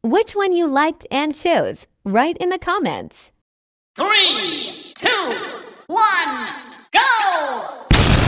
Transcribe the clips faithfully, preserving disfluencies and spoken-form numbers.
which one you liked and chose. Write in the comments. Three, two, one, go!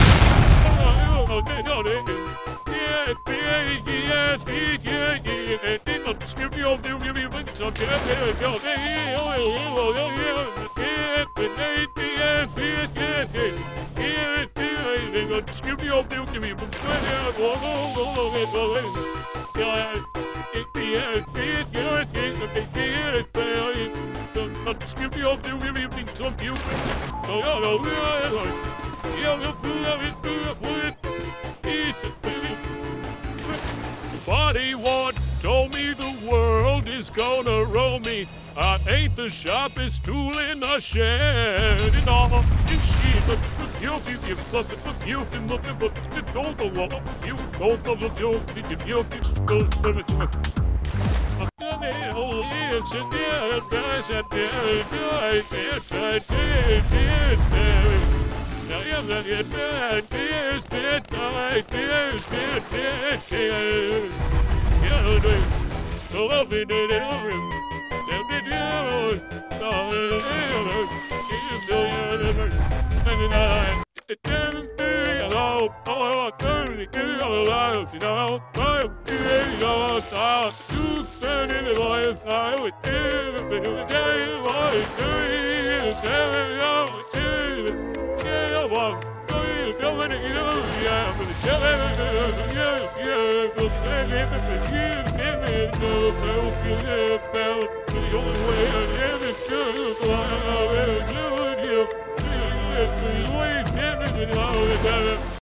Body one told me the world is gonna roll me. I ain't the sharpest tool in the shed. And all in shit, but you you you fluff it, but you can look at what you don't go up. You go for the you, you you go for it. I'm gonna hold it to the guys at the I can't I can't now you're gonna get bad, this bad, I this bad, bad, bad. You know, so love it, it over. Now did you? No, you feel you and I. It doesn't be alone. Oh, I can't get alive, you know. I'm being your star. You stand in the life. I would do it. But it day was doing it. I would do it. Yeah, I'm going to go in the yeah, I'm going to tell everything. Yeah, yeah, but then if you give me a no, no, you live now. The only way I ever could, I will do it. You, you, you, you, you, you, you, you, you, you,